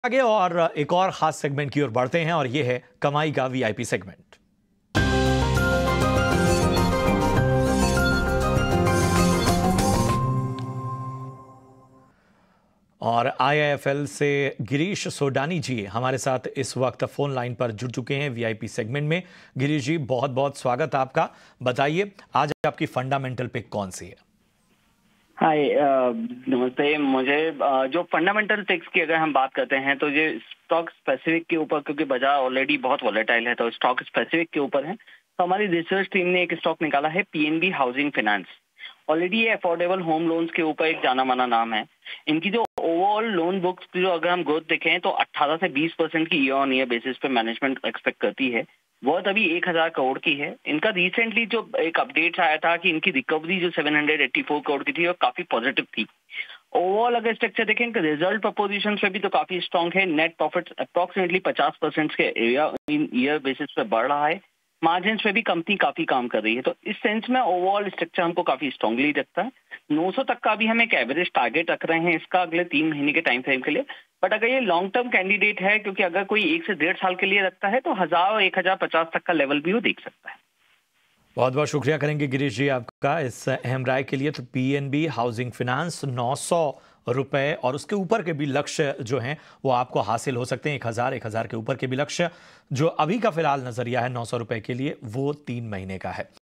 आगे और एक और खास सेगमेंट की ओर बढ़ते हैं और ये है कमाई का वीआईपी सेगमेंट। और आईआईएफएल से गिरीश सोडानी जी हमारे साथ इस वक्त फोन लाइन पर जुड़ चुके हैं वीआईपी सेगमेंट में। गिरीश जी, बहुत बहुत स्वागत आपका। बताइए आज आपकी फंडामेंटल पिक कौन सी है? हाय, नमस्ते। मुझे जो फंडामेंटल पिक्स की अगर हम बात करते हैं तो ये स्टॉक स्पेसिफिक के ऊपर, क्योंकि बाजार ऑलरेडी बहुत वॉलेटाइल है, तो स्टॉक स्पेसिफिक के ऊपर है। तो हमारी रिसर्च टीम ने एक स्टॉक निकाला है पीएनबी हाउसिंग फाइनेंस। ऑलरेडी ये अफोर्डेबल होम लोन्स के ऊपर एक जाना माना नाम है। इनकी जो ओवरऑल लोन बुक्स जो अगर हम ग्रोथ देखें तो 18 से 20% की ईयर ऑन ईयर बेसिस पे मैनेजमेंट एक्सपेक्ट करती है। वर्थ अभी 1000 करोड़ की है। इनका रिसेंटली जो एक अपडेट आया था कि इनकी रिकवरी जो 784 करोड़ की थी वो काफी पॉजिटिव थी। ओवरऑल अगर स्ट्रक्चर देखें इनका रिजल्ट प्रपोजिशन पे भी तो काफी स्ट्रांग है। नेट प्रॉफिट अप्रोक्सीमेटली 50% के ईयर बेसिस पे बढ़ रहा है। मार्जिन पे भी कंपनी काफी काम कर रही है। तो इस सेंस में ओवरऑल स्ट्रक्चर हमको काफी स्ट्रांगली रखता है। 900 तक का भी हम एक एवरेज टारगेट रख रहे हैं इसका अगले 3 महीने के टाइम फ्रेम के लिए। बट अगर ये लॉन्ग टर्म कैंडिडेट है, क्योंकि अगर कोई 1 से 1.5 साल के लिए रखता है तो 1000 और 1050 तक का लेवल भी वो देख सकता है। बहुत बहुत शुक्रिया करेंगे गिरीश जी आपका इस अहम राय के लिए। तो पीएनबी हाउसिंग फाइनेंस 900 रुपए और उसके ऊपर के भी लक्ष्य जो हैं वो आपको हासिल हो सकते हैं। 1000 के ऊपर के भी लक्ष्य जो अभी का फिलहाल नजरिया है 900 रुपए के लिए, वो 3 महीने का है।